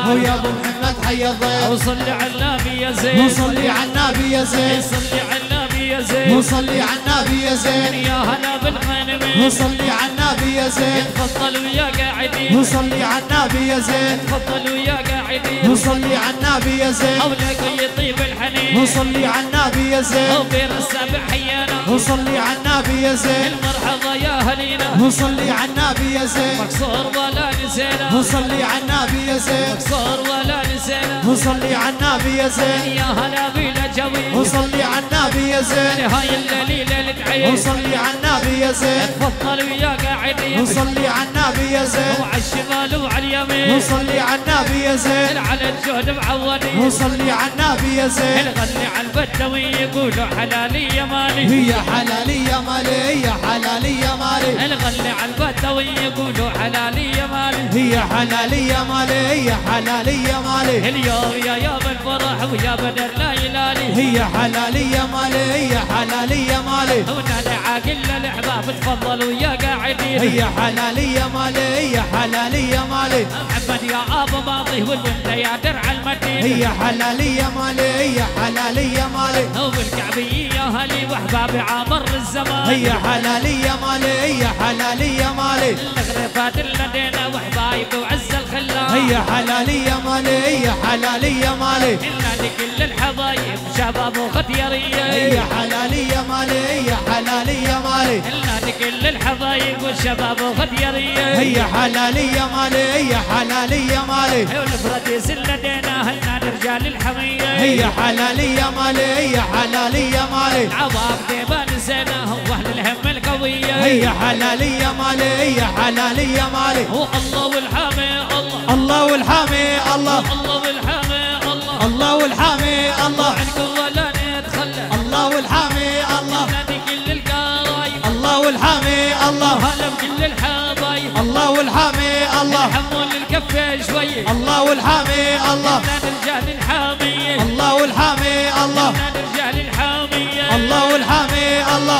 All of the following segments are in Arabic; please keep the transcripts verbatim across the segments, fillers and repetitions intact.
ويا ابو محمد حي الضيف وصلي على النبي يا زين وصلي على النبي يا زين صلي على النبي يا زين وصلي على النبي يا زين يا هلا بالغنمين وصلي على النبي يا زين تفضل ويا قاعدين وصلي على النبي يا زين تفضل ويا قاعدين وصلي على النبي يا زين حولك يطيب الحنين وصلي على النبي يا زين وبين السبع حيانا وصلي على النبي يا زين المرحبا يا هلينا وصلي على النبي يا زين مكسور ولا نسينا وصلي على النبي يا زين مكسور ولا نسينا وصلي على النبي يا زين يا هلا بلا جوي وصلي على النبي يا زين هاي الليلة العيد وصلي على النبي يا زين تفضل ويا قاعدين وصلي على النبي يا زين وعلى الشمال وعلى اليمين وصلي على النبي يا زين على الجهد معودين وصلي على النبي يا زين الغني على البدوي يقولوا حلالي يا مالي هي حلالي يا مالي هي حلالي يا مالي الغني على البدوي يقولوا حلالي يا مالي هي حلالي يا مالي هي حلالي يا مالي اليوم يا يوم الفرح ويا بدر لا يلالي هي حلالي يا مالي هي حلالي يا مالي ونادع كل الاحباب تفضلوا يا قاعدين هي حلالي يا مالي هي حلالي يا مالي محمد يا ابو ماضي والبنت يا درع المدينه هي حلالي يا مالي هي حلالي يا مالي وبالكعبيه يا هلي واحبابي عامر الزمان هي حلالي يا مالي هي حلالي يا مالي الغرفات لدينا وحبايب وعز الخلان هي حلالي يا مالي هي حلالي يا مالي النادي كل الحبايب شباب وختياريه هي حلالي يا مالي هي حلالي يا مالي النادي كل الحبايب والشباب وختياريه هي حلالي يا مالي هي حلالي يا مالي والفرديس لدينا هالنادي رجال الحميه هي حلالي يا مالي هي حلالي يا مالي العظام ديبان سنه واهل الهم القويه هي حلالي يا مالي هي حلالي يا مالي والله والحامي الله الله والحامي الله الله والحامي الله الله والحامي الله عنكم ولا نتخلى الله والحامي الله نادي كل القرايب الله والحامي الله هلا بكل الحبايب الله والحامي الله حمول الكف شوي الله والحامي الله نادي رجال الحاميه الله والحامي الله نادي رجال الحاميه الله والحامي الله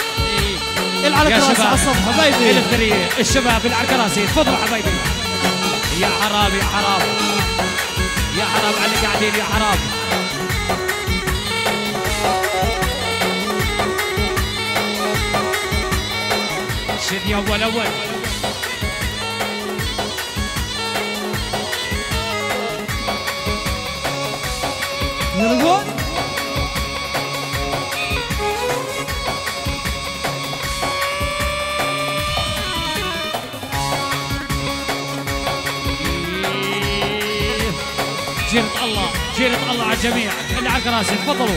العركراسي على الصف حبايبي الفريق الشباب العركراسي تفضلوا حبايبي يا حرام يا حرام يا حرام على اللي قاعدين يا حرام شد يا اول اول نرقد جيرة الله جيرة الله على الجميع اللي على الكراسي تفضلوا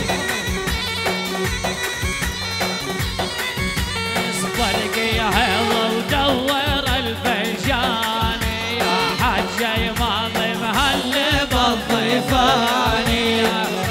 صفلك يا هلا ودور الفنجان يا حاج ماضي مهل بالضيفاني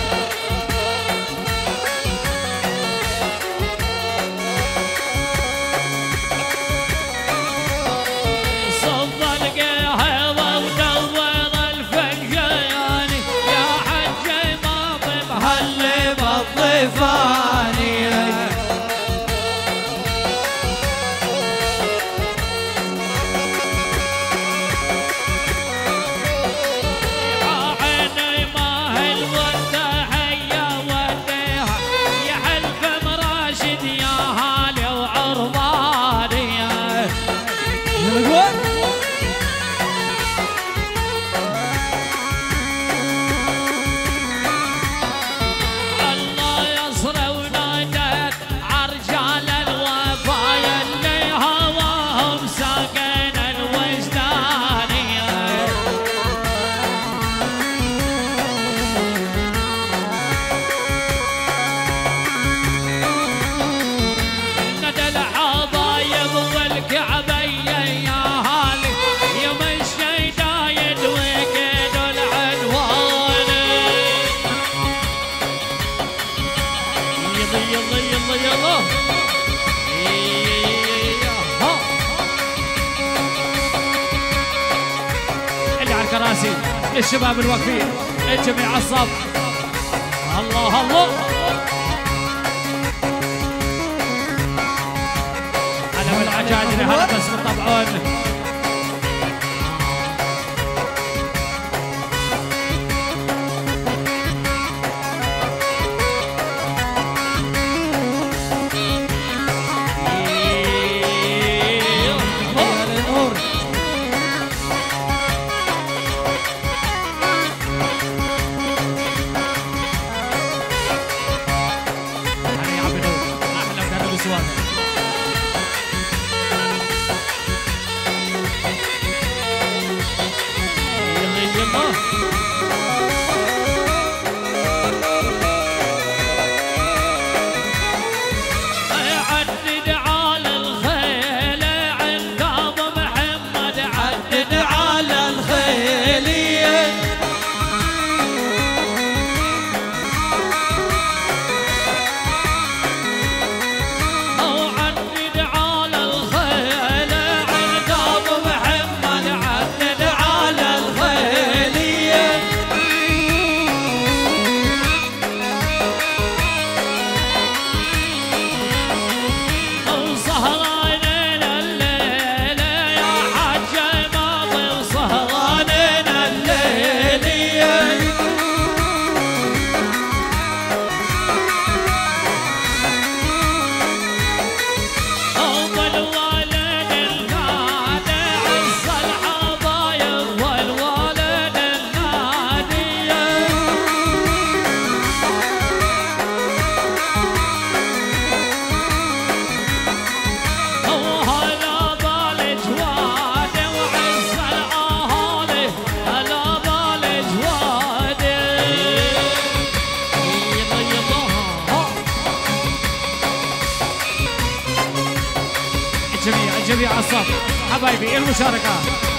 الكراسي الشباب الواقفين الجميع الصف الله الله هلا بالعجاجل هلا بس بالطبعون الجميع على الصف حبايبي المشاركة.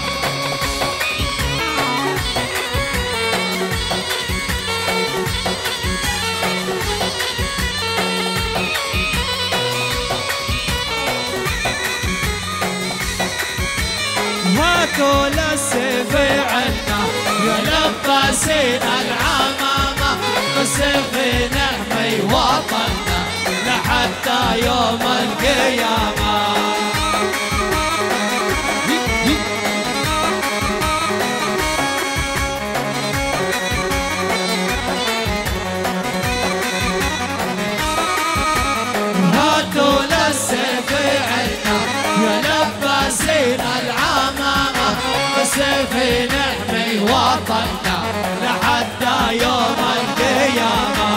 هاتوا للسيف عنا يا لباسين العمامة، بالسيف نحمي وطننا لحتى يوم القيامة. هاتوا للسيف عنا يا لباسين العمامة، بالسيف نحمي وطننا لحتى يوم القيامة.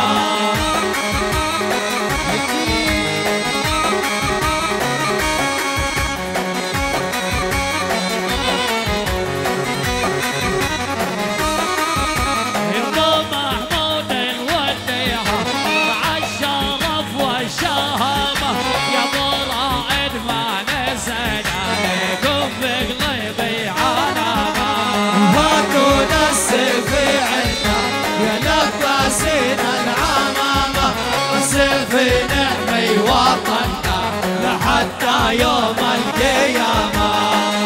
لباسين العمامة، بالسيف نحمي وطننا لحتى يوم القيامة.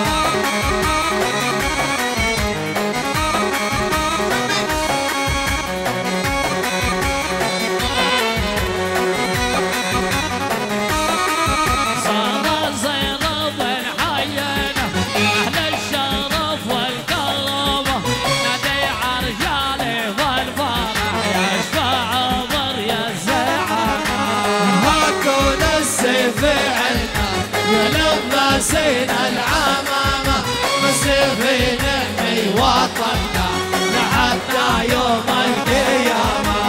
لباسين العمامة، بالسيف نحمي وطننا لحتى يوم القيامة.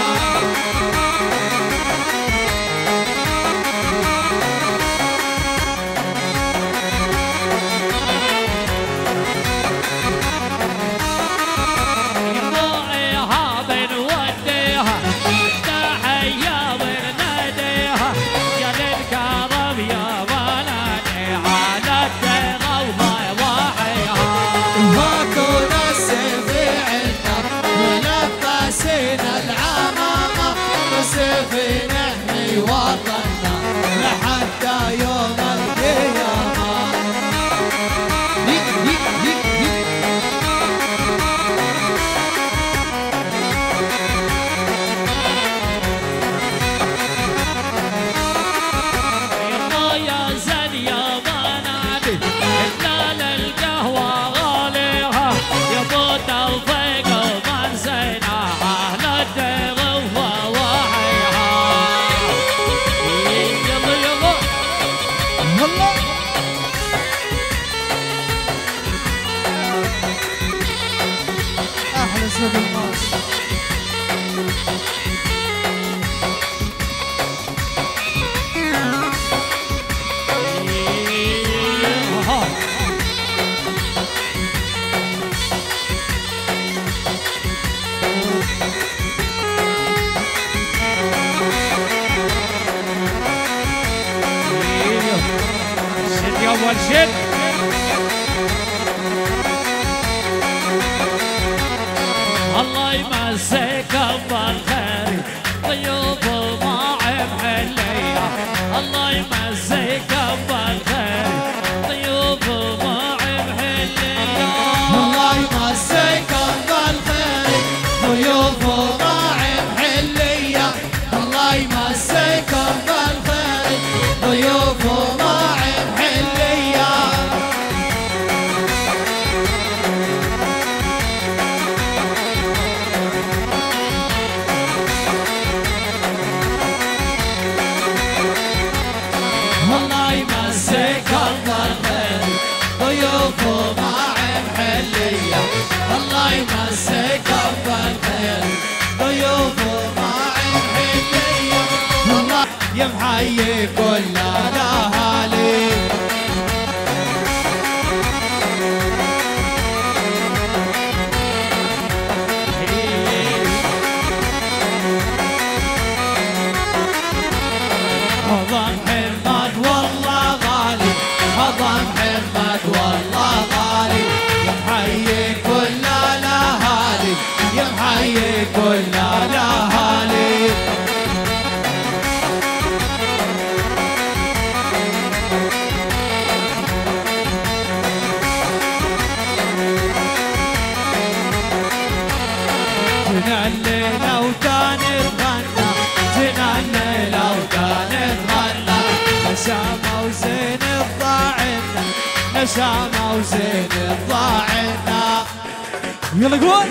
بالسيف نحمي وطننا لحتى يوم القيامة. يا زن يا بنادي إلا للقهوة غاليها، يا ابو توفيق ومن زينة أهل الدغ أحلى سوق الماس. شد يا أول شد. الله يمسك بالخير ضيوف وماعم حلية، الله يمسك بالخير ضيوف وماعم حلية، الله يمسك بالخير ضيوف وماعم حلية، الله يمسك بالخير ضيوف وماعم حلية. الله يمسك بالخير ضيوف وماعم حلية، الله يمسك بالخير ضيوف وماعم حلية. الله يمحيي كل الاهالي، حضن حماد والله غالي، حضن حي كل الاهالي. جينا الليلة وتاني تغنى، جينا الليلة وتاني تغنى، نسامة وزين الضاعنا، نسامة وزين الضاعنا. يلا قول.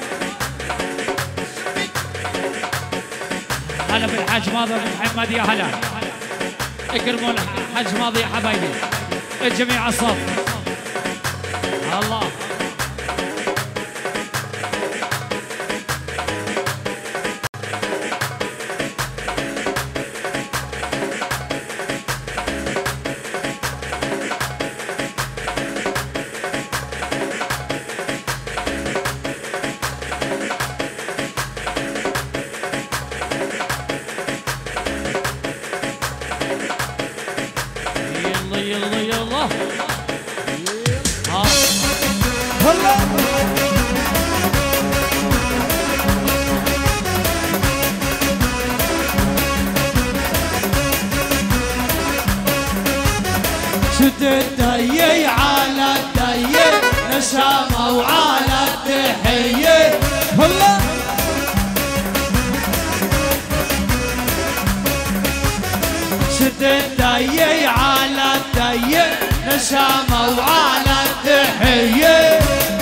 هلا بالحاج ماضي محمد يا هلا. اكرموا الحاج ماضي يا حبايبي. الجميع الصف. الله. شد الدي على الدي، نسامة وعلى التحية. هلا شد الدي على الدي، نسامة وعلى التحية.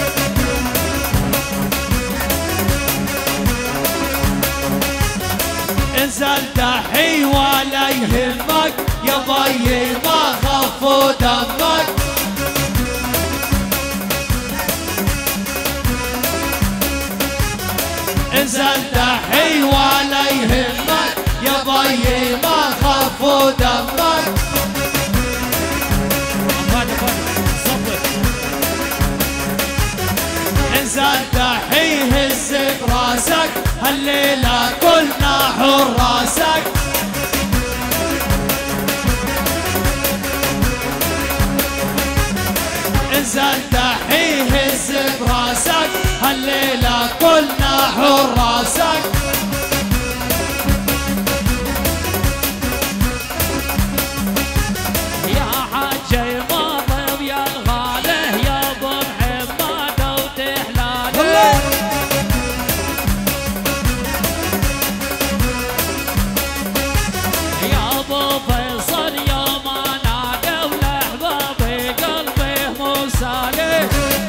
انزل دحي ولا يهمك يا ضيي ما خفوا دمك. انزل دحي ولا يهمك يا ضيي ما خفوا دمك. انزل دحي هز براسك، هالليلة كلنا حراسك. انزل دحي هز براسك، هالليلة كلنا حراسك. يا حاج ماضي ويا الغاله يا ابو محمد وتحلاله. يا ابو فيصل يا ما نادى ولاحبابي قلبي موسالي.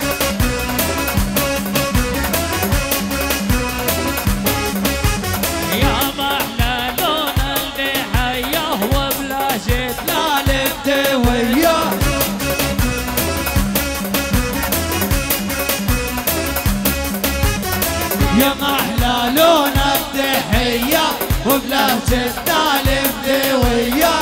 يا محلى لون الضحيه وبلهجة لا انت وياه. يا محلى لون الضحية وبلهجتنا البدوية.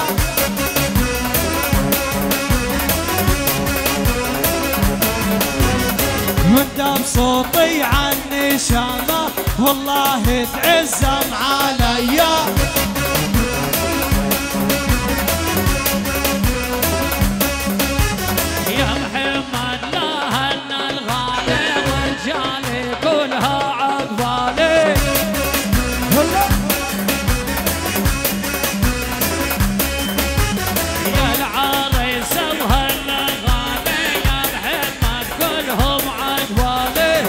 وانت بصوتي عني شامة والله تعزم عليا. يا محمد لا هن الغالي ورجالي كلها عقبالي. يا العريس وهن الغالي يا محمد كلهم عقبالي.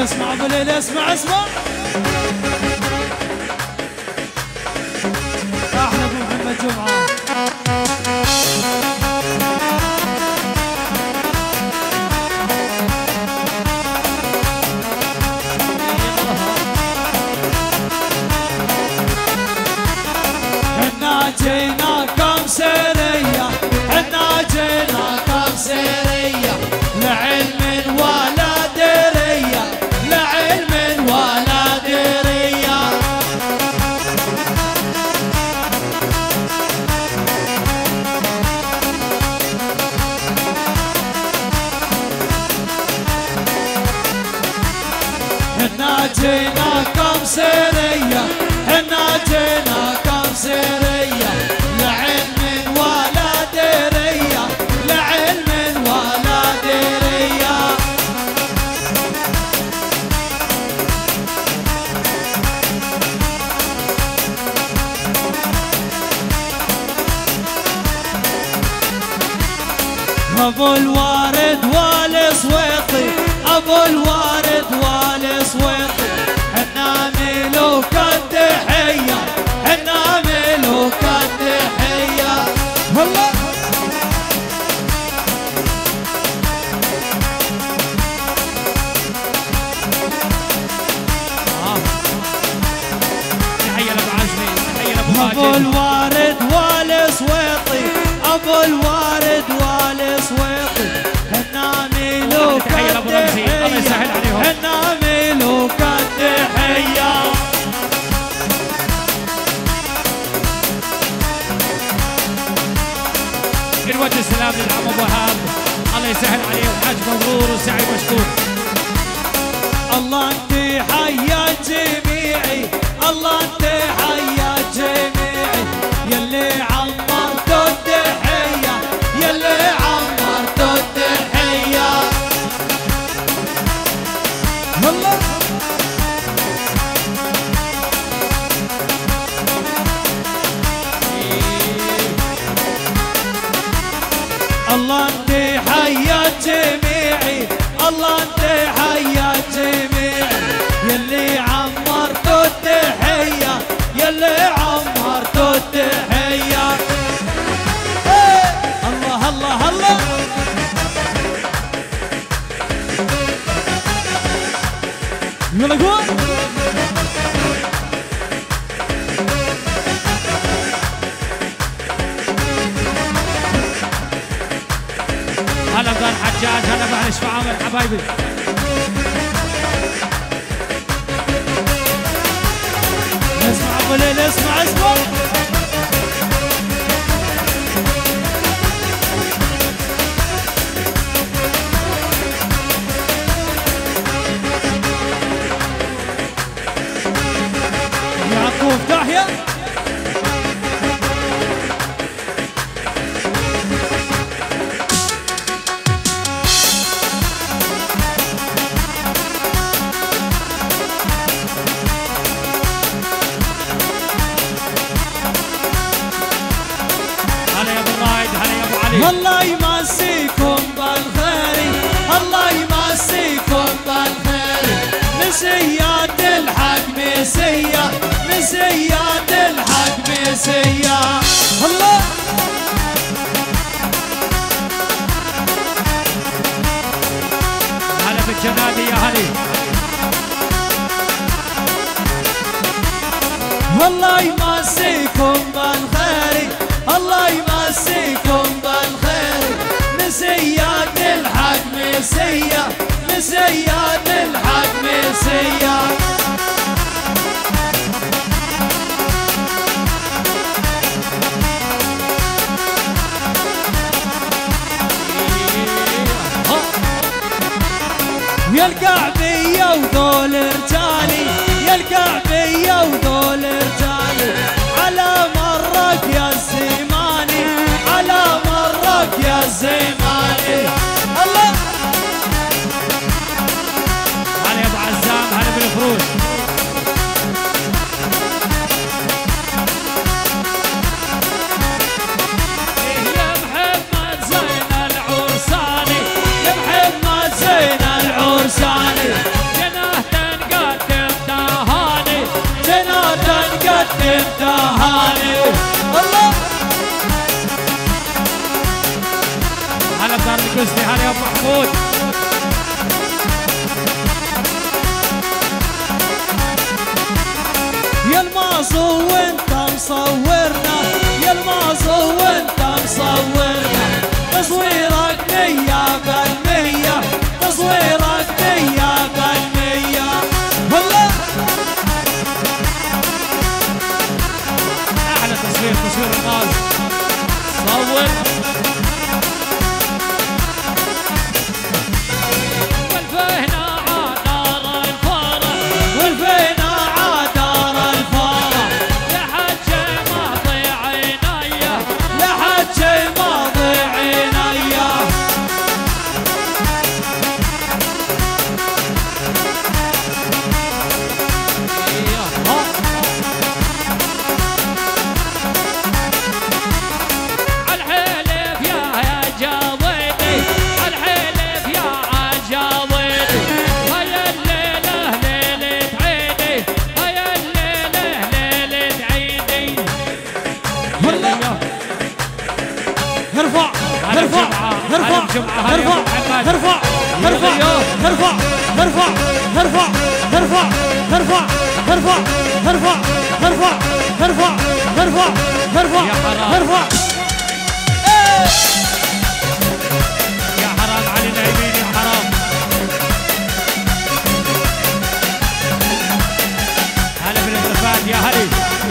اسمع ابو ليلى اسمع اسمع احلى ابو محمد جمعه. حنا جيناكم سريه حنا جيناكم سريه لعلم ولا دريه لعلم ولا دريه. حنا جيناكم سريه حنا جيناكم سريه لعلم ولا دريه لعلم ولا دريه. ابو الوارد والصويطي ابو الوارد والصويطي حنا ملوك التحيه حنا ملوك التحيه. والله تحيه لابو عزمي تحيه لابو ماجد. ابو الوارد والصويطي ابو الوارد والصويطي حنا ملوك تحيه لابو رمزي الله يسهل عليهم. حنا ملوك التحيه. نوجه السلام للعم ابو وهاب الله يسهل عليه وحاج مبرور وسعي مشكور. الله انت حيا جميعي الله انت حيا جميعي يلي عمرتوا التحيه يلي عمرتوا التحيه. والله الله انت حيا جميعي الله انت حيا جميعي يلي عمرتوا التحيه يلي عمرتوا التحيه. الله الله الله يلا قول هلا بن حجاج هلا بأهل شفعامل حبايبي. اسمع ابو ليلى اسمع اسمع يعقوب تحيا الله يمسيكم بالخير الله يمسيكم بالخير. مسيات الحق مسيا مسيات الحق مسيا. الله هلا بالجنادي يا هلي. الله يمسيكم بالخير الله يمسيكم بالخير. مسيات الحق مسيا مسيات الحق مسيا. يا الكعبية وذول رجالي يا الكعبية وذول رجالي على مرك يا الزماني على مرك يا الزماني. الله هلا يا ابو عزام هلا بالفروج. يا محمد زين العرساني يا محمد زين العرساني. يا زماني الله هلا بدار القسطي هلا يا ابو محمود يا الماصو وانت مصورنا يا الماصو وانت مصورنا تصويرك مية بالمية تصويرك مية بالمية والله احلى تصوير تصوير الناس صور والفينا عدار الفرح والفينا عدار الفرح لحد شي ماضي عينيا لحد شي ماضي عينيا الحلف يا يا جاويدي الحلف يا عجاويدي هيا الليلة ليلة عيدي هيا الليلة ليلة عيدي والله ارفع ارفع ارفع ارفع ارفع ارفع ارفع ارفع ارفع ارفع ارفع ارفع ارفع ارفع ارفع ارفع ارفع يا حرام. ارفع يا حرام علي النايمين يا حرام هلا بالانتفاض يا هلي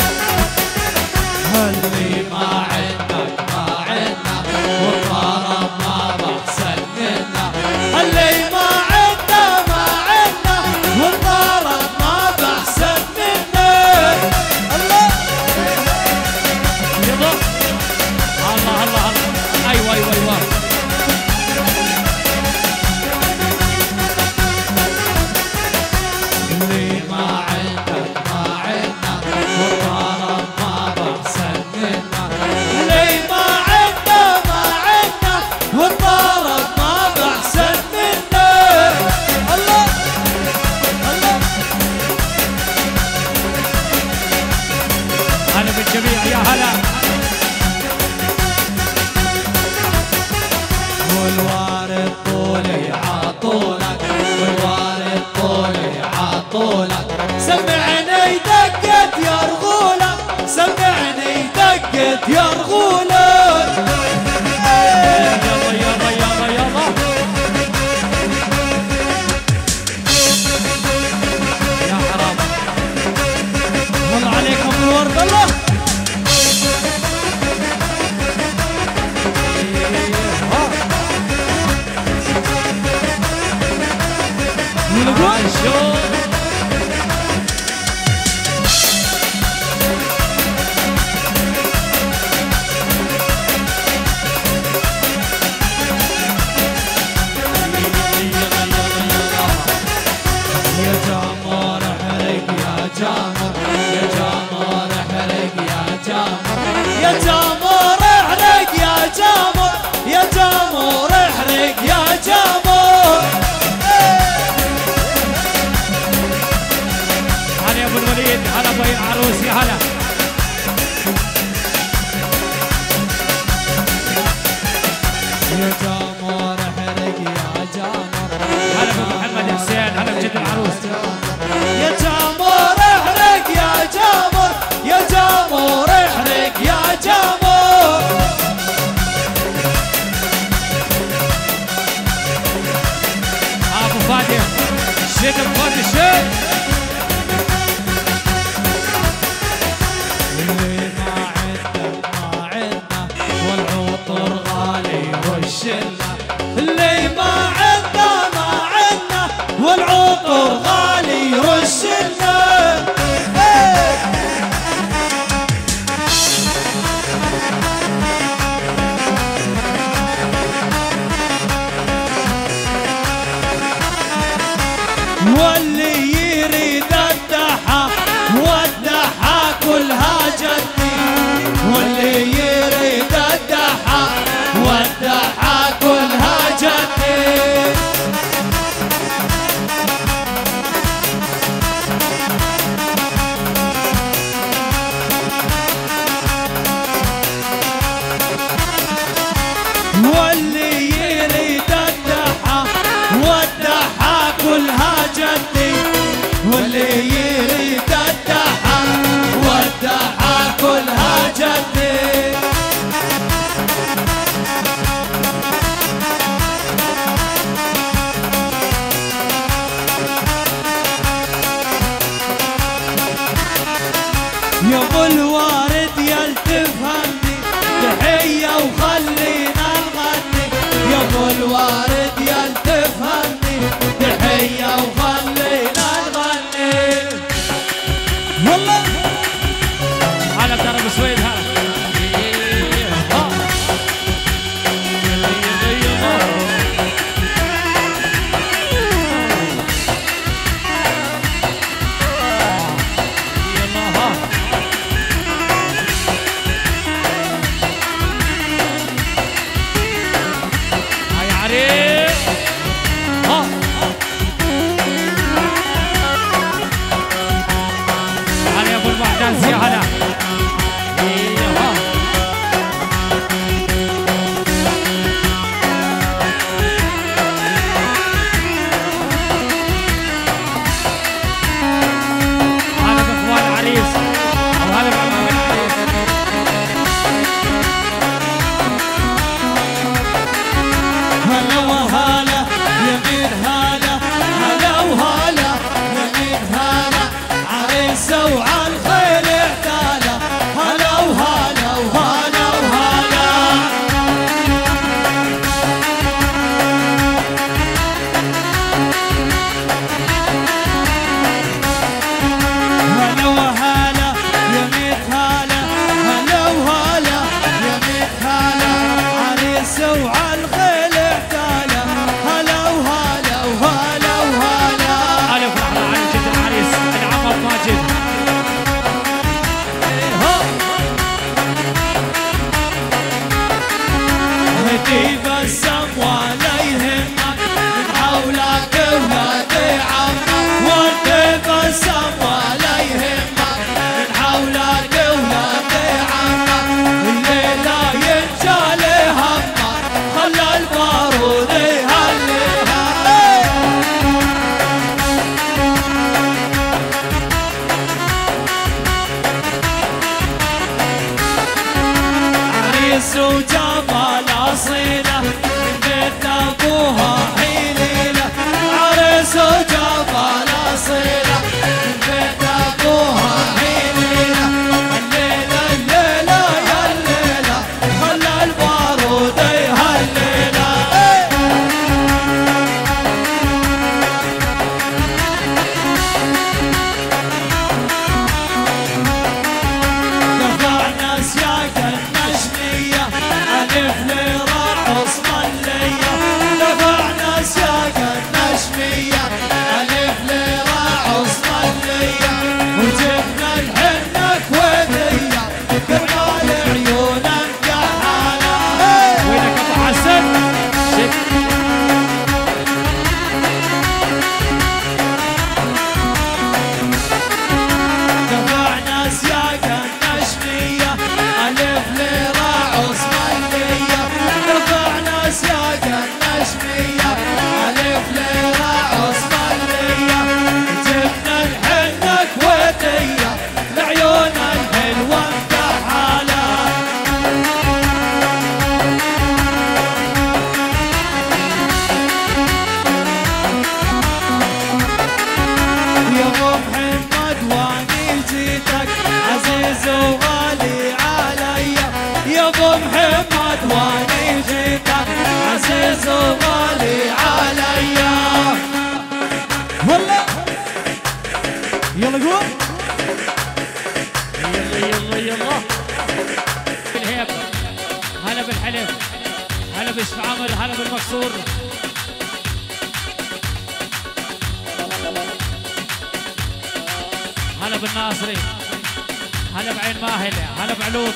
اللي ما عندك ما عندنا والطرب ما بحسن منا اللي ما عندنا ما عندنا والطرب ما بحسن منا الله يضم الله الله الله ايوه ايوه ايوه اللي ما عندك ما عندنا والطرب ما بحسن منا اللي ما عندنا ما عندنا والطرب ما بحسن منا الله الله هلا بالجميع يا هلا والوارد طولي عطولك والوارد طولي عطولك سمعني دقت يا رغولة سمعني دقت يا رغولة يلا يلا يلا يلا يا حرام والله عليكم بالورد الله عاشور يا جامور احرق يا جامور يا جامور احرق يا جامور يا جامور احرق يا جامور يا جامور احرق يا جامور هلا يا ابو الوليد هلا بين عروس يا هلا يا جامور احرق يا جامور هلا ابو محمد حسين هلا بجد العروس يا جامور احرق يا جامور يا جامور احرق يا جامور ابو فادي شد ابو فادي شد اللي ما عندك ما عندنا والعطر غالي رشلنا اللي ما عندنا ما عندنا والعطر غالي رشلنا واللي يريد الدحى والدحى كلها جدي واللي يريد الدحى والدحى كلها جدي يا تفهمني تحية وخلينا نغني. والله هلا بترى بسويد هلا. يا هلا هلا باخوان العريس او هلا بعمام العريس. هلا وهلا يمين هلا هلا وهلا يمين هلا عريس وعلى الخير اعتاله. هلا وهلا وهلا وهلا هلا وهلا يمين هلا هلا وهلا يمين هلا عريس وعلى الخير اعتاله. هلا وهلا وهلا وهلا الف رحمه على جد العريس العمر ماجد. تبسم ولا يهمك من حولك ولاد عمك. وتبسم ولا يهمك من حولك ولاد عمك. الليلة ينجال همك خلى البارود يهللها. عريس وجمال أصيلة من بيت أبوها حليلة. عريس وجمال أصيلة من بيت أبوها حليلة. الليلة الليلة يا الليلة خلى البارود يهللها. دفعنا سياق النجمية ألف ليرة عصمانية. دفعنا سياق النجمية ألف ليرة عصمانية. وجبنا الحنة كويتية كرمال عيون مكحلة. وينك ابو حسن؟ شك دفعنا سياق النجمية ألف ليرة عصمانية. دفعنا سياق النجمية ألف ليرة عصمانية. جبنا الحنة كويتية لعيون الحلوة مكحلة. يا ابو محمد واني جيتك عزيز وغالي عليا. يا ابو محمد واني جيتك عزيز وغالي عليا. والله يلا قول. يلا يلا يلا بالهيب. هلا بالحلف. هلا بالشعامل. هلا بالمكسور. هلا بالناصري. هلا بعين ماهله. هلا بعلوط.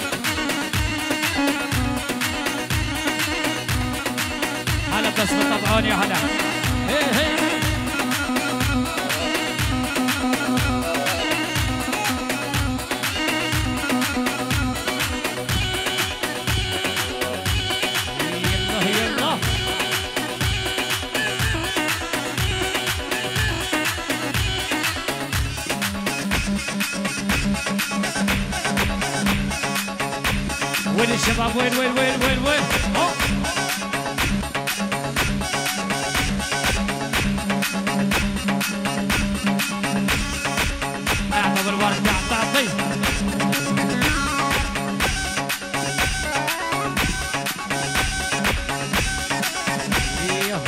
هلا باسم طبعون يا هلا. هي هي يلا يلا. وين الشباب؟ وين وين وين وين وين؟ أوه. اعطى بالورد. اعطى اعطي.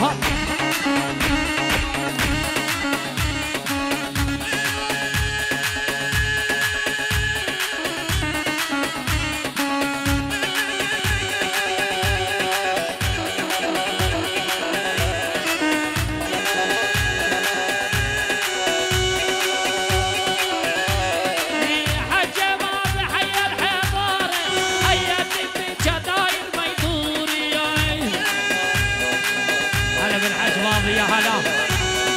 هلا بالحاج ماضي يا هلا.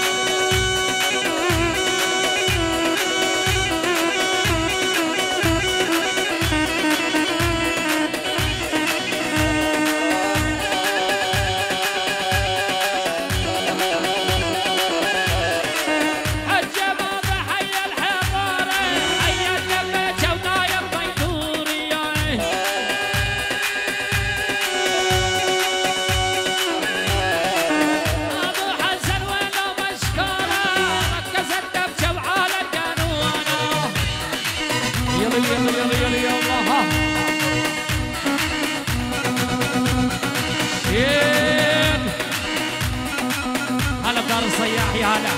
هلا بدار الصياح يا هلا.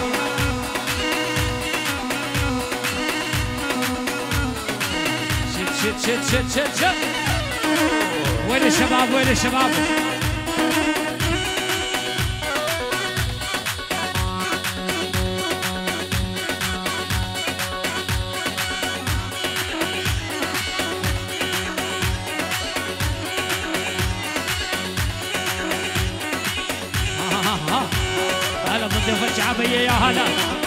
شت شت شت شت شت شت. وين الشباب وين الشباب؟ هلا بالضيوف الشعبية يا هلا.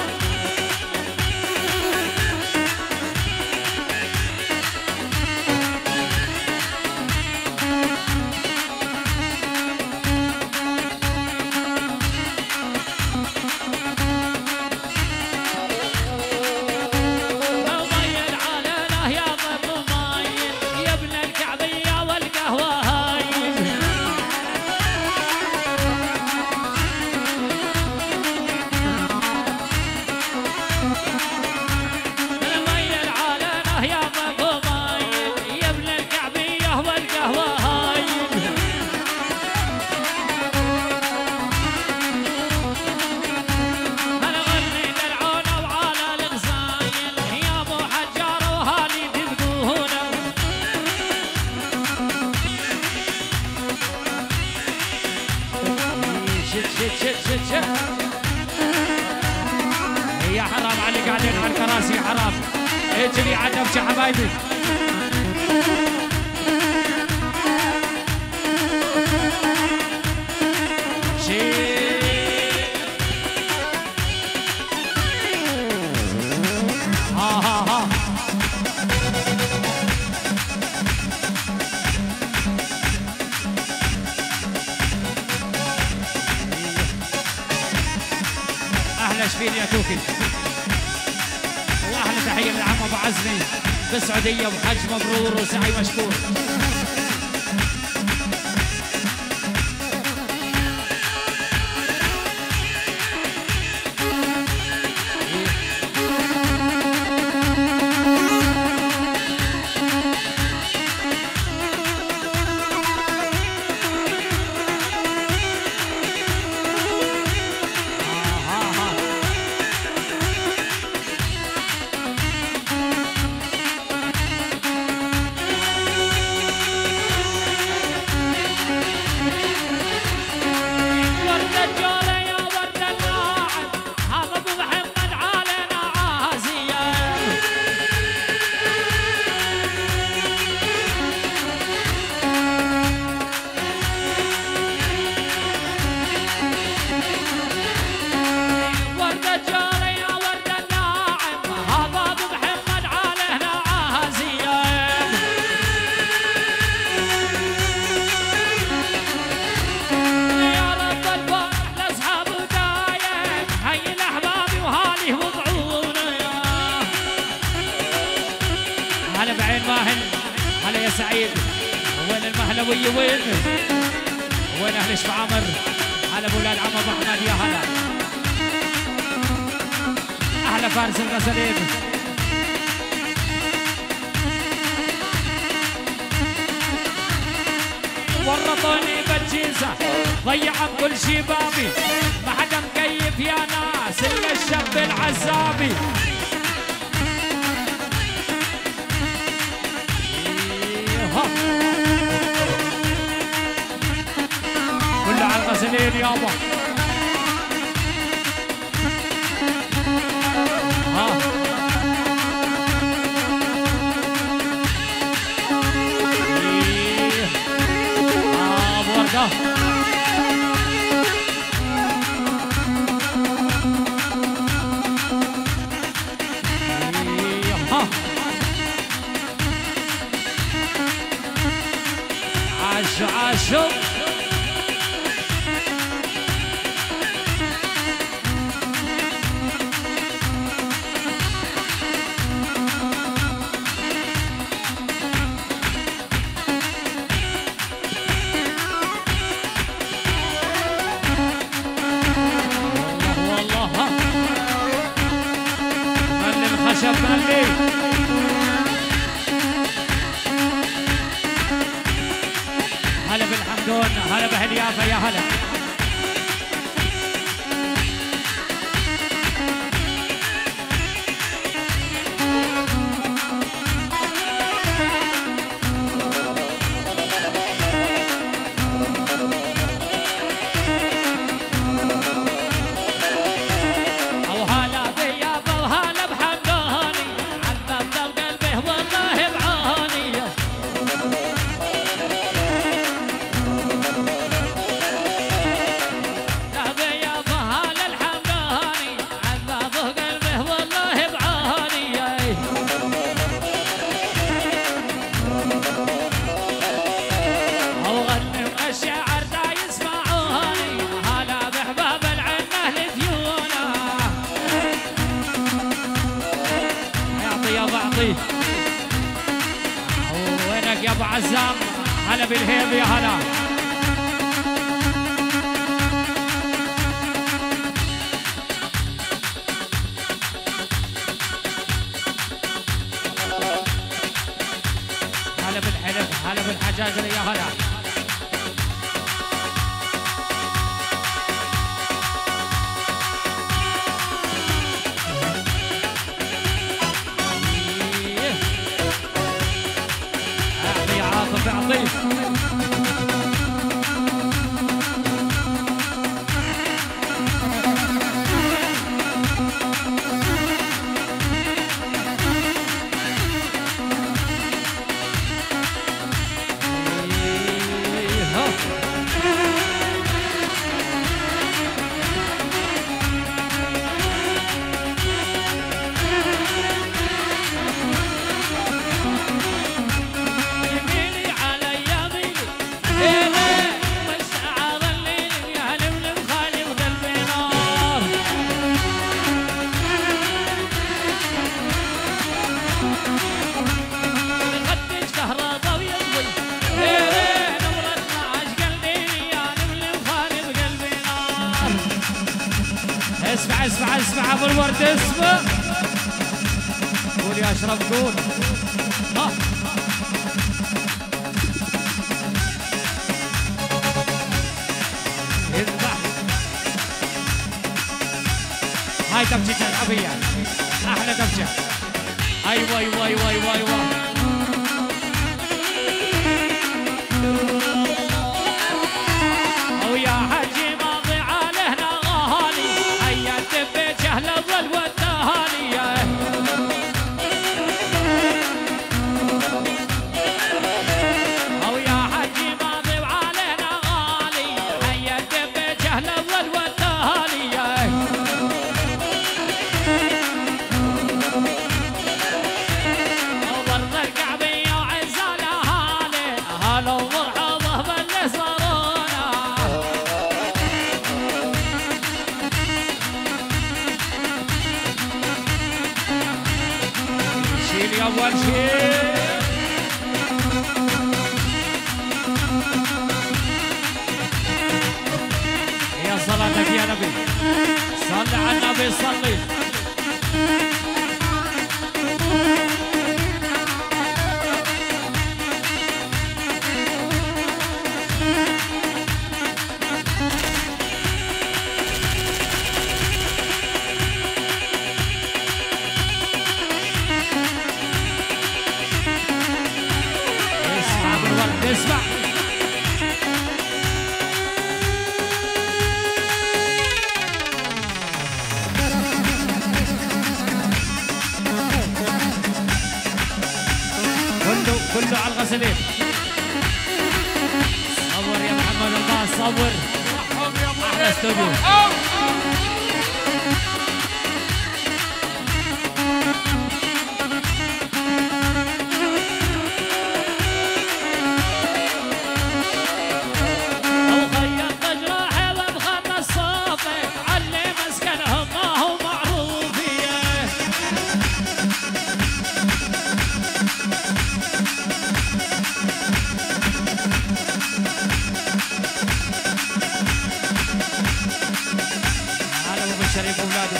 يا حرام علي قاعدين على الكراسي حرام. اجري على النبشه حبايبي. ها ها ها اهلا شفين يا توكي. واحلى تحيه للعم ابو عزمي بالسعوديه وحج مبرور وسعي مشكور. هلا بعين ماهن. هلا يا سعيد. وين المهلوية وين؟ وين اهل شفا عمر؟ هلا بولاد عم ابو احمد يا هلا. اهلا فارس الغزلين. ورطوني بالجيزة ضيعوا كل شي بابي، ما حدا مكيف يا ناس الا الشاب العزابي. كله على الغزلين يابا. ها اه ابو وردة. شوف خشب ملي هلا بالحمدون هلا بهاليافه يا هلا وينك يا ابو عزام هلا بالهيب يا هلا هلا بالحلف هلا بالحجاجر يا هلا بعطيه اسمع اسمع اسمع ابو الورد اسمع قول يا اشرف قول ها اذبح هاي دبجة العبية احلى دبجة ايوه ايوه ايوه ايوه ايوه او يا حجي ماضي علينا غالي هيا تبي جهل اول والتهاني او يا حجي ماضي وعلينا غالي هيا تبي جهل اول والتهاني وضرب الكعبية وعزال اهالي هلا ومرحبا باللي صارونا شيل يا اول شيل يا صلاتك يا نبي صل على النبي صلي اسمع بالورد اسمع كله كله على الغسلين صور يا محمد الباص صور احلى استوديو شريف اولاده.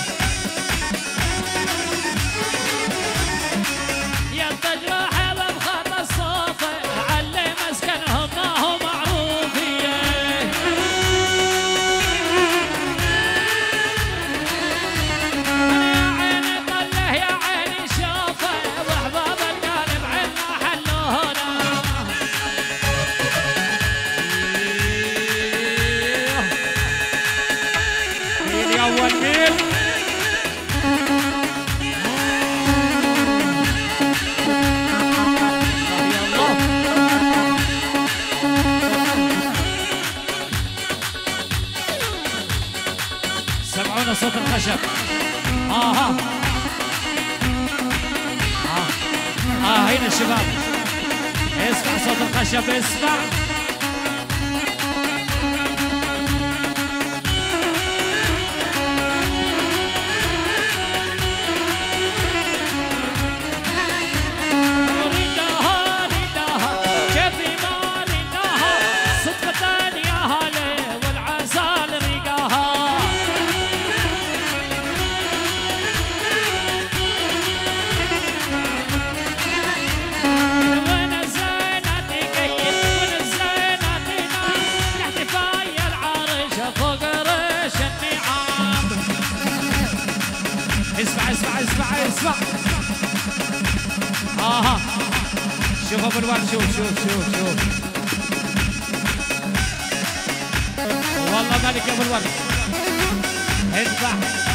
يا التجرحه بخط الصوفه علي مسكنهم ما هو معروف. سمعونا صوت الخشب. آه آه آه هنا الشباب اسمع صوت الخشب اسمع. اسمع اسمع اسمع اسمع. اها شوف ابو الورد شوف شوف شوف شوف والله مالك يا ابو الورد. اذبح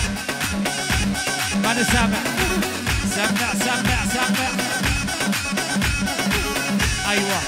ماني سامع. سمع سمع سمع. ايوه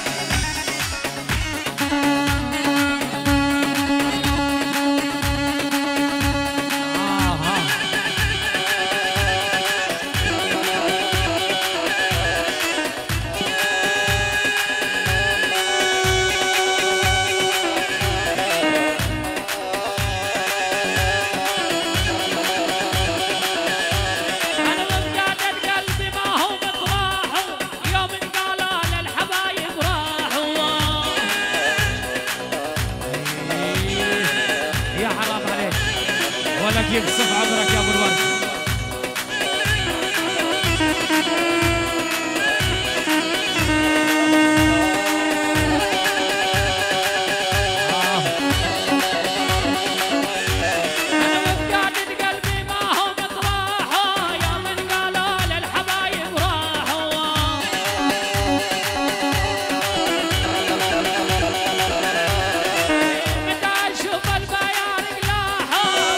يقصف عمرك يا ابو الورد. آه. انا مفقد قلبي ما هو مطرحه يا من قالوا للحبايب راحوا. متى اشوف البيان قلاحوا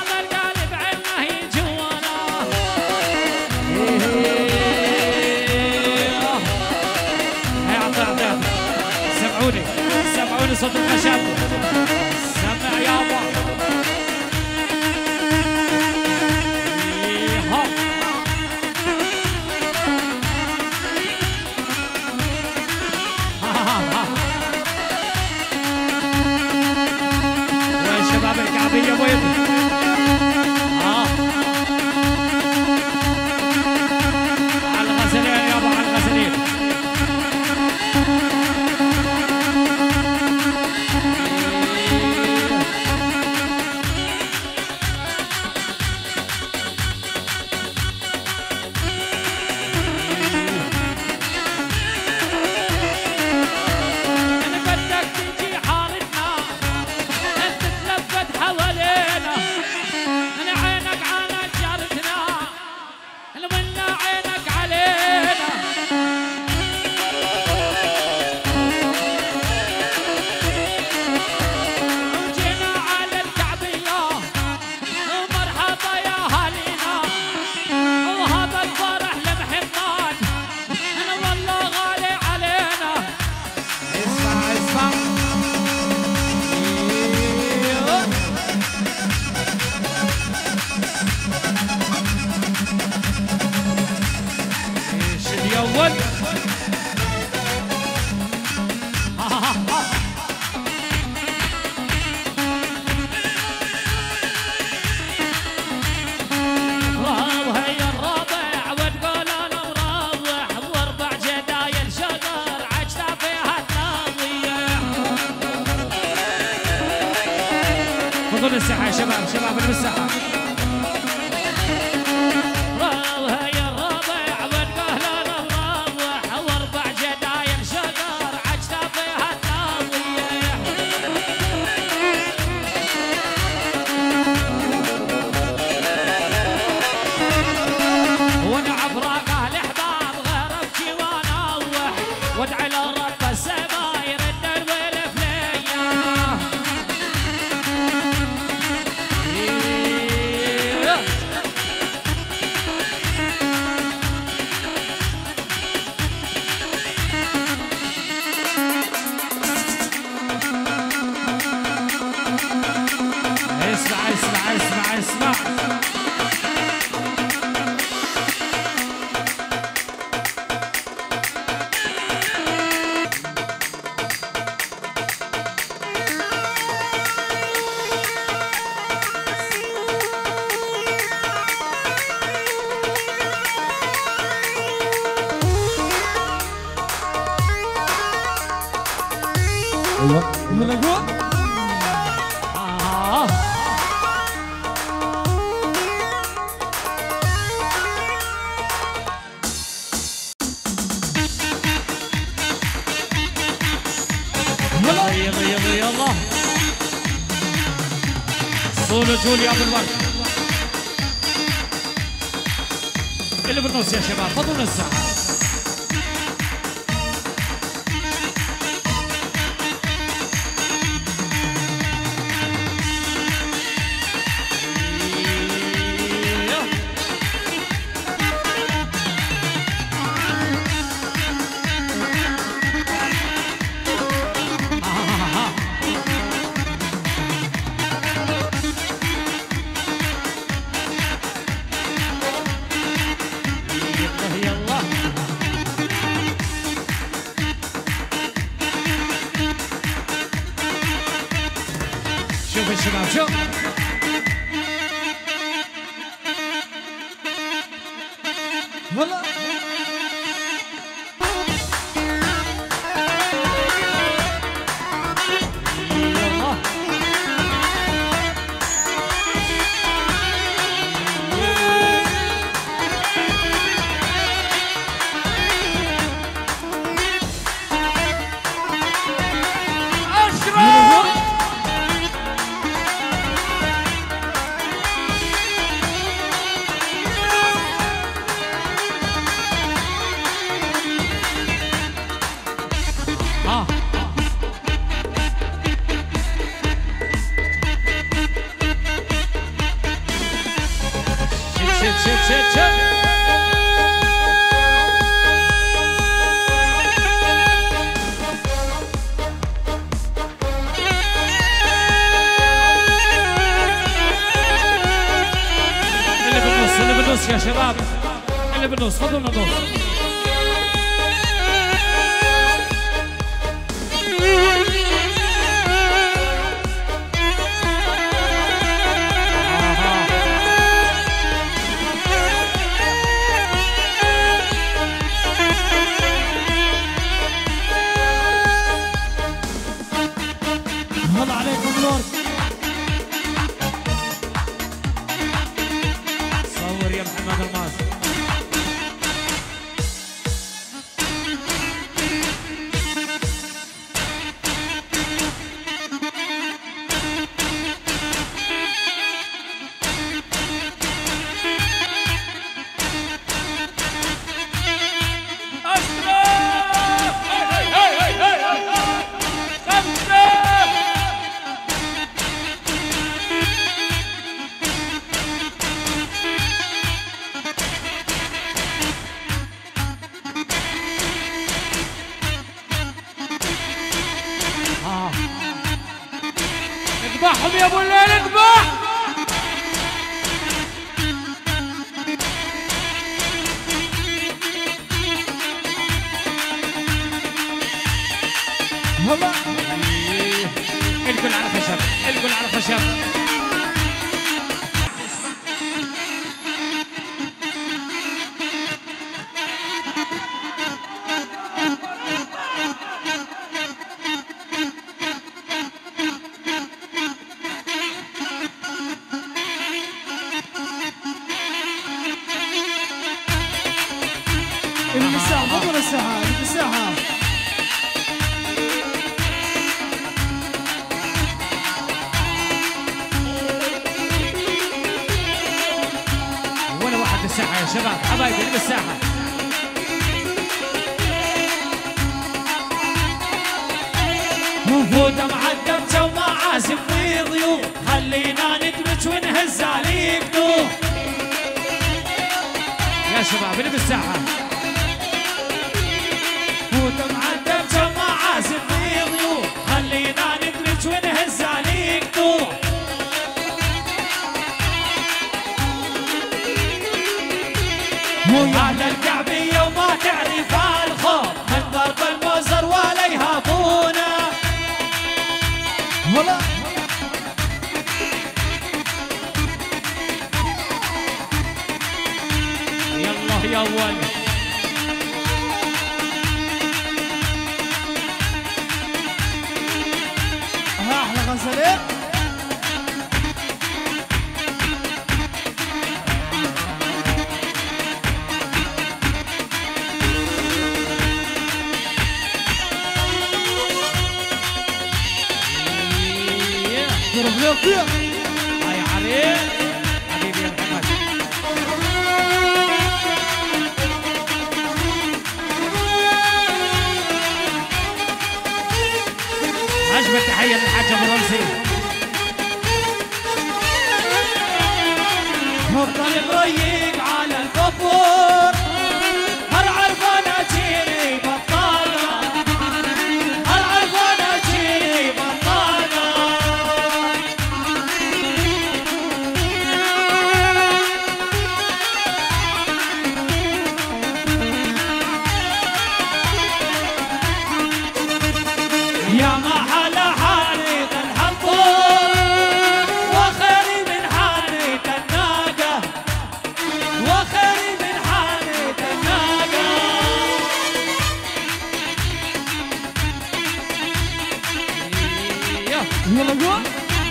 سمعوني سمعوني صوت الخشب. سمع يابا. وين شباب الكعبية وين؟ اه على الغزلين يابا على الغزلين. الأول. وهي الرابع وتقول أنا مروح واربع جدايل شجر عجلة فيها تلاضيع. خذوا الساحة يا شباب، شباب المساحة. اسمع اسمع اسمع ايوه من اقول آه. يلا يلا يلا يلا صولو جولي ابو الورد اللي بالنص يا شباب فضلوا الساحه. شوف الشباب شوف هلا يلا اه شت شت شت شت اللي بالنص اللي بالنص يا شباب اللي بالنص فضلوا النص. هلا عليكم لورد. صور يا محمد الماس. اذبحهم يا ابو الليل اذبح. هلا الكل على خشب الكل على خشب. المساحة فضل الساحة المساحة. ولا واحد بالساحة يا شباب حبايبي اللي بالساحة. وفوده معدم جو معازف وضيوف خلينا ندمج ونهز عليك نور يا شباب اللي بالساحة. فوده معدم جو معازف وضيوف خلينا ندمج ونهز عليك نور. أهل الكعبية وما تعرف الخوف من ضرب الموزر ولا يهابونا. هلا يلا يا أول أحلى غزلين. ضرب له فيها هاي علي حبيبي يا محمد. عجبك تحية للحاج ابو رمزي. هالطالب ريق على الكفور هالعرفانة تجيني بطالة هالعرفانة تجيني بطالة. يا ما حلا حارق الحنطور وخيري من حارق الناقة وخيري من حارق الناقة. يلا قول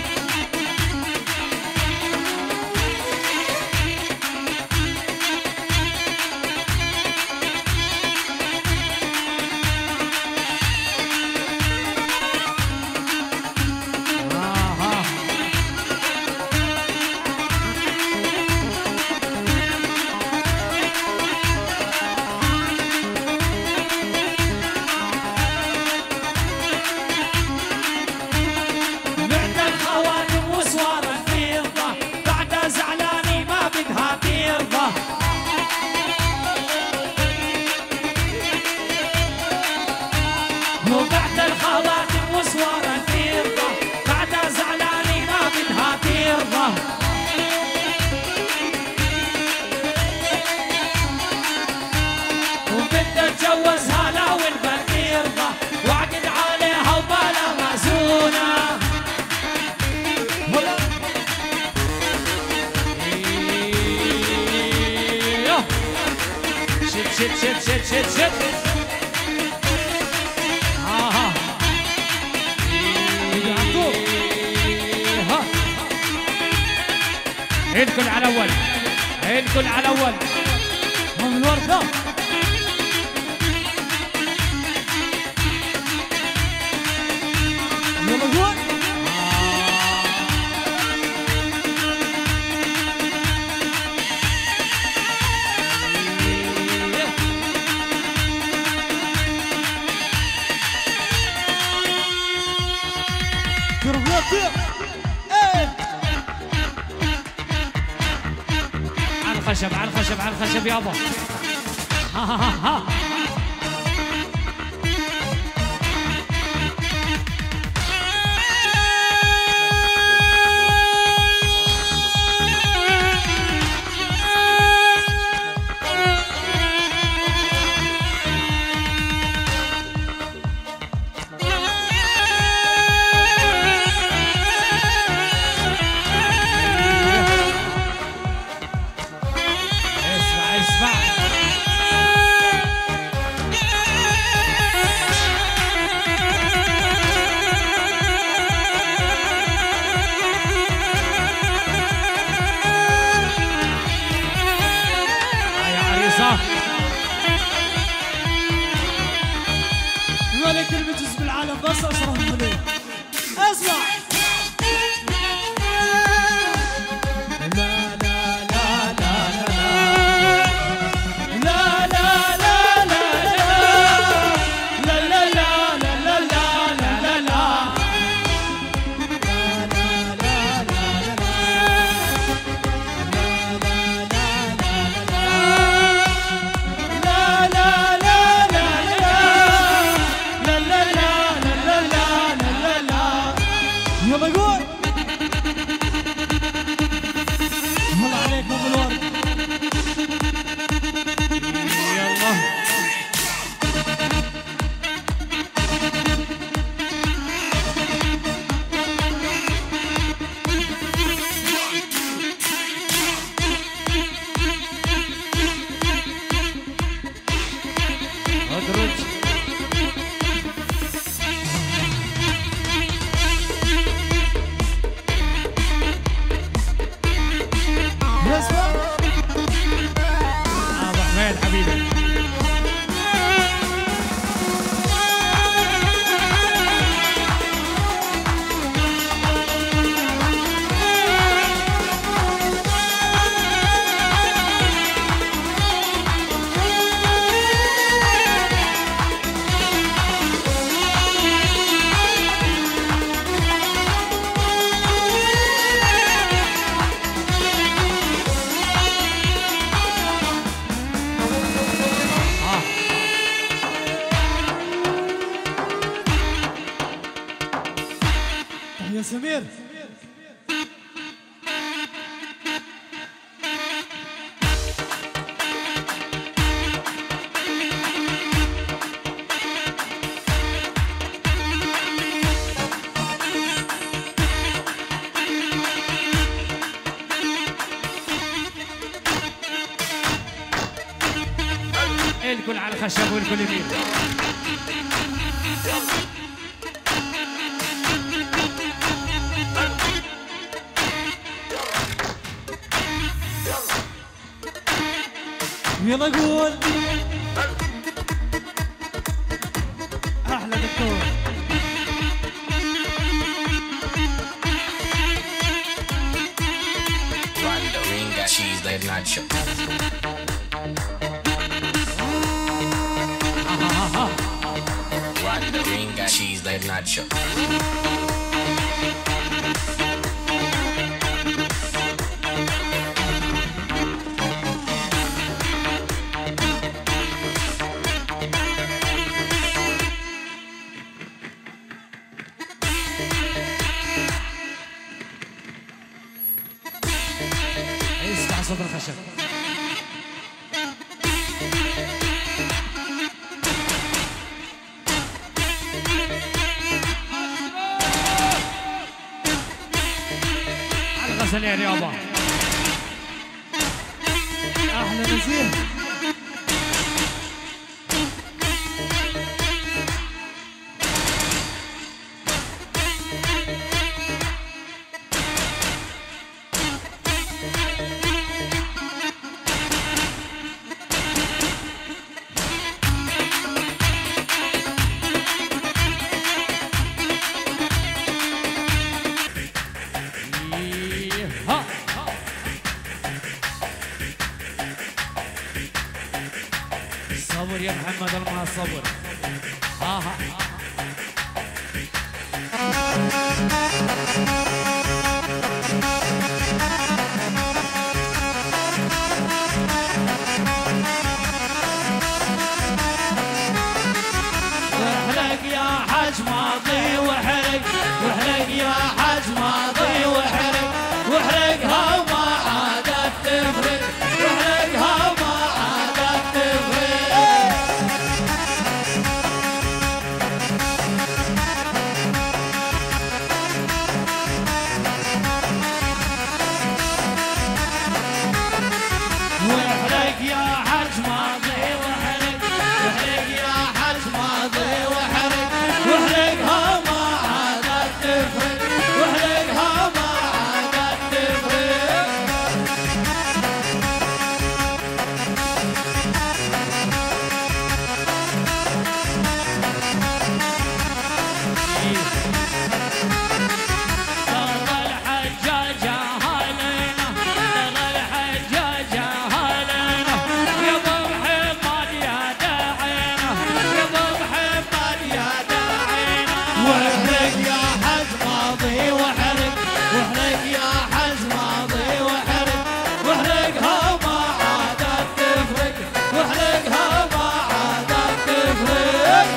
وبعد الخواتم وصور الفضة بعدها زعلاني ما بدها ترضى. وبدها اتجوزها لو البنت يرضى واعقد عليها وبلا مأذونة. شد شد شد شد شد شد. الكل على اول الكل على اول من الوردة يلا قول على الخشب على الخشب على الخشب يابا. ها ها ها ها. يا سمير. الكل على الخشب والكل يمين. يلا قول احلى دكتور. Run the ring, got cheese like nacho. Run the ring, got cheese like nacho. اسمع صوت الخشب. على الغزلين يابا. احلى نزيه. ها صبر يا محمد الله صبر. ها ها واحرق يا حج ماضي واحرق، واحرق يا حج ماضي واحرق، واحرقها وما عادت تفرق، واحرقها وما عادت تفرق. واحرق يا حج ماضي واحرق، واحرق يا حج ماضي واحرق، واحرقها ما عادت تفرق، واحرقها ما عادت تفرق. طلع الحجاج علينا، طلع الحجاج علينا، يا ابو محمد يا داعينا، يا ابو محمد يا داعينا. واحرق يا حج ماضي واحرق، واحرق يا حج ماضي واحرق، واحرقها ما عادت تفرق، واحرقها ما عادت تفرق.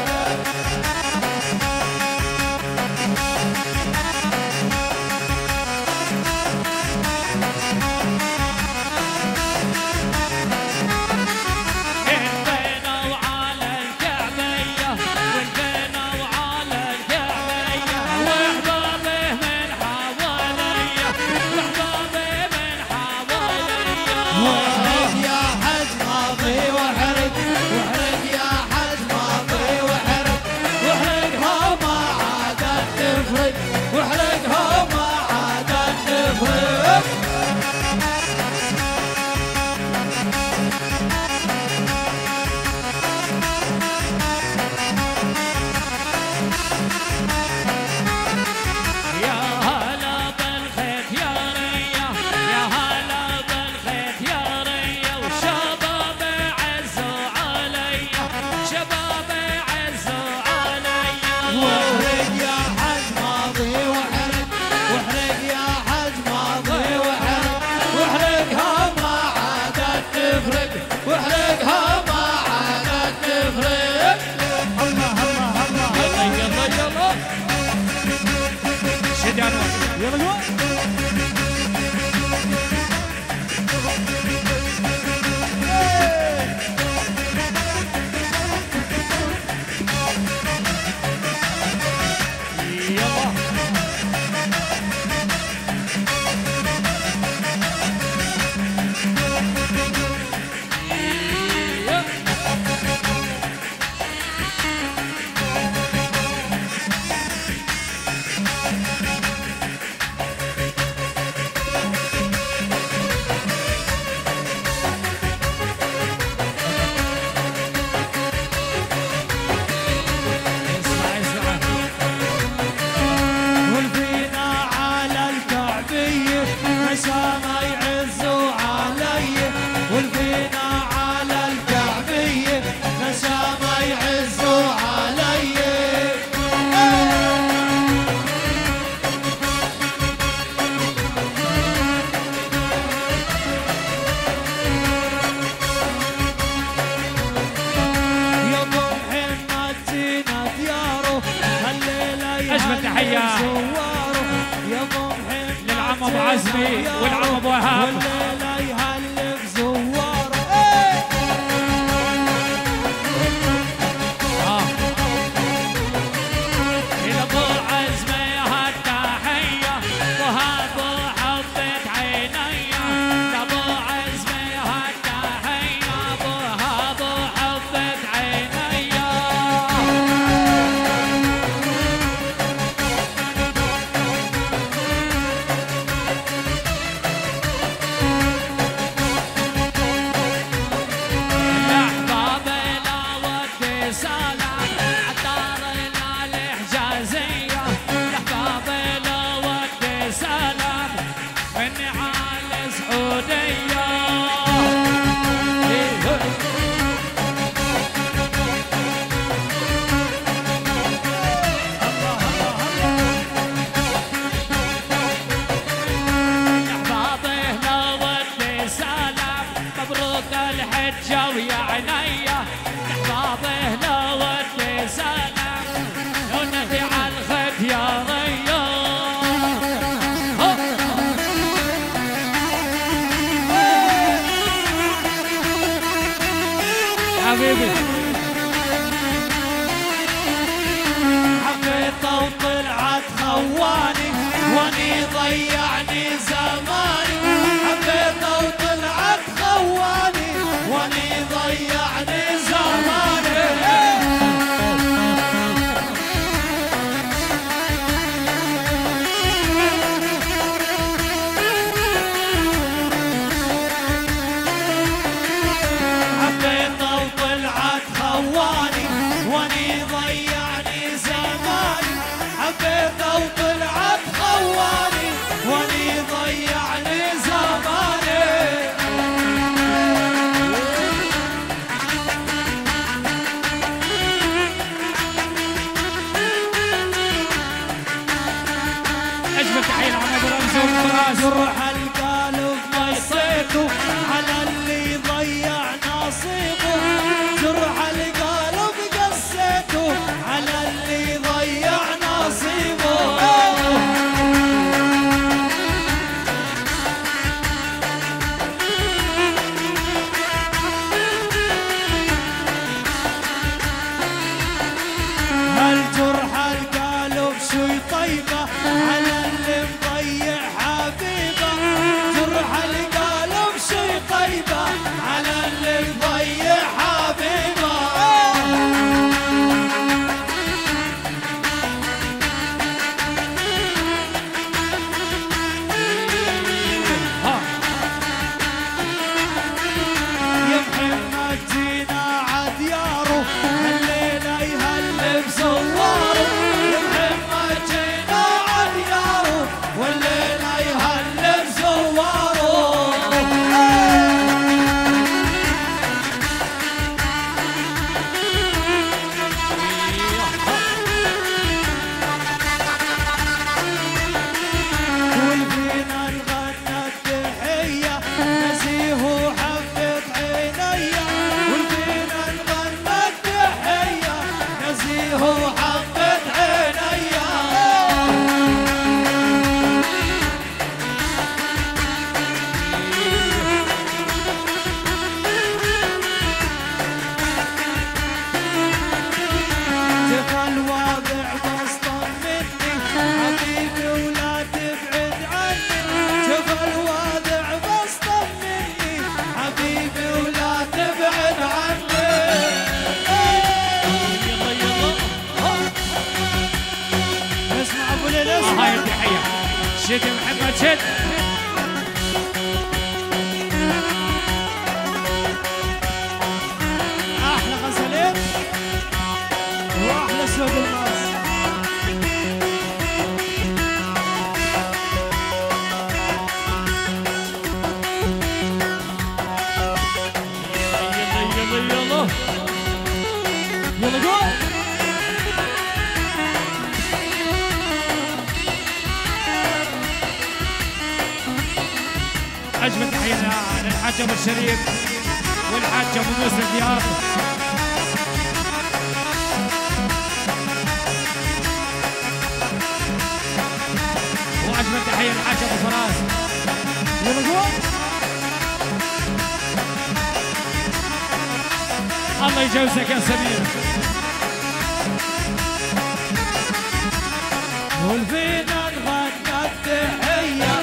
البينا وعلى الكعبية، والبينا وعلى الكعبية، واحبابه من حواليا، واحبابه من حواليا. واحرق يا حج ماضي واحرق، واحرق يا حج ماضي واحرق، واحرقها ما عادت تفرق، واحرقها ما عادت تفرق. يا هلا بالخيط يا ريا، يا هلا بالخيط يا عزمي والعم ابو وهاب والليلة يهلف زواره. اه الى ابو عزمي هالتحيه وهاب حبت عيني ابو عزمي هالتحيه وهاب حبت عيني. الحجة ويا عينيا احبابه لو ودي سلام ونبي على الخد يا ريا. حبيبي حبيته وطلعت خواني واني ضيعني زماني. حبيته وطلعت خواني واني ضيعني زماني. حبيته وطلعت خواني واني ضيعني زماني. حبيته وطلعت خواني واني ضيعني زماني. اجمل تحيه لعم ابو رمزي والفراس. جرح القلب قصيته على اللي ضيع نصيبه. جرح القلب قصيته على اللي ضيع نصيبه. هل جرح القلب شوي طيبه على اللي مضيع حبيبه. جرح القلب شوي طيبه على اللي مضيع حبيبه. يا محمد جينا عدياره الليله يهلب زواره. يا محمد جينا عدياره والليله يهلب زواره. والفينا نغنى التحيه نزيه وحبت عينيا. والفينا نغنى التحيه نزيه وحبت عينيا. تبغى الواضع بس طمني حبيبي ولا تبعد عني. تبغى الواضع بس طمني حبيبي ولا تبعد عني. يلا يلا اسمع ابو ليل آه، اسمع. هاي التحيه شد يا محمد شد. احلى غزلين واحلى سود الماس. يلا يلا يلا يلا جو. اجمل تحيه للحاج ابو الشريف والحاج ابو موسى دياب. واجمل تحيه تحيه للحاج ابو فراس. الله يجوزك يا سمير. والفينا نغنى التحية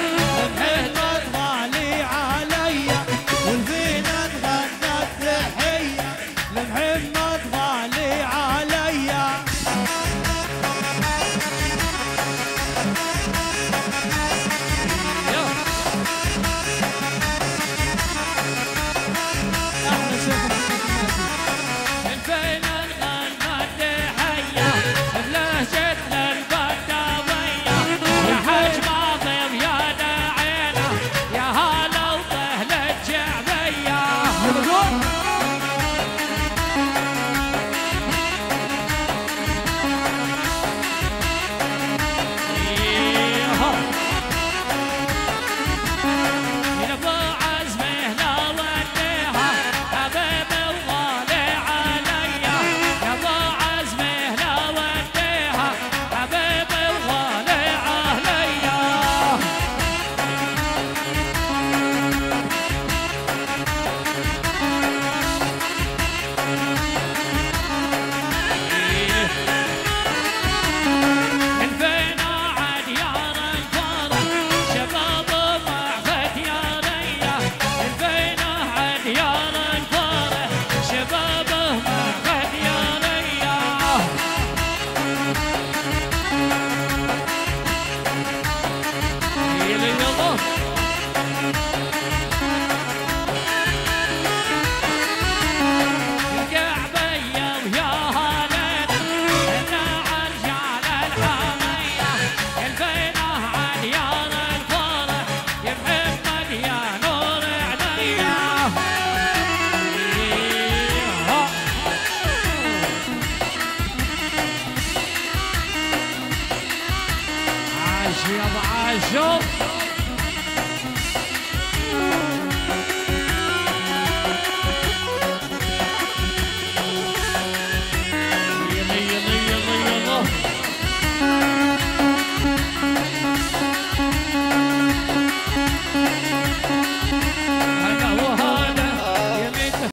لمحمد غالي عليا، والفينا نغنى التحية لمحمد غالي عليا. يا ابو عاشور